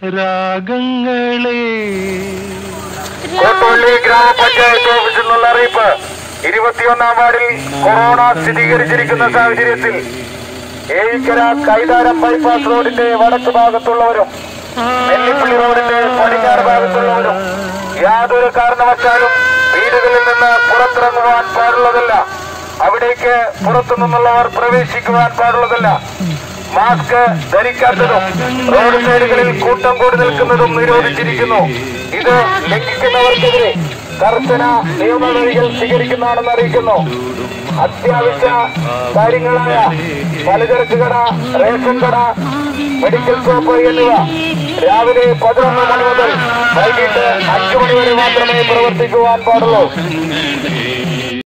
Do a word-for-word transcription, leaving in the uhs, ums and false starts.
രാഗങ്ങളെ കോട്ടവള്ളി ഗ്രാമപഞ്ചായത്ത് ഓഫീസിൽ നിന്നുള്ള അറിയിപ്പ്. ഇരുപത്തിയൊന്നാം വാർഡിൽ കൊറോണ സ്ഥിരീകരിച്ചിരിക്കുന്ന സാഹചര്യത്തിൽ ഏഴിക്കര കൈതാരം ബൈപ്പാസ് റോഡിന്റെ വടക്ക് ഭാഗത്തുള്ളവരും നെല്ലിപ്പള്ളി റോഡിന്റെ പടിഞ്ഞാറ് ഭാഗത്തുള്ളവരും യാതൊരു കാരണവശാലും വീടുകളിൽ നിന്ന് പുറത്തിറങ്ങുവാൻ പാടുള്ളതല്ല. അവിടേക്ക് പുറത്തു നിന്നുള്ളവർ പ്രവേശിക്കുവാൻ പാടുള്ളതല്ല. മാസ്ക് ധരിക്കാത്തതും റോഡ് സൈഡുകളിൽ കൂട്ടം കൂടി നിൽക്കുന്നതും നിരോധിച്ചിരിക്കുന്നു. ഇത് ലംഘിക്കുന്നവർക്കെതിരെ കർശന നിയമനടപടികൾ സ്വീകരിക്കുന്നതാണെന്ന് അറിയിക്കുന്നു. അത്യാവശ്യ കാര്യങ്ങളായ പലചരക്ക് കട, റേഷൻ കട, മെഡിക്കൽ ഷോപ്പ് എന്നിവ രാവിലെ പതിനൊന്ന് മണി മുതൽ വൈകിട്ട് അഞ്ചു മണി വരെ മാത്രമേ പ്രവർത്തിക്കുവാൻ പാടുള്ളൂ.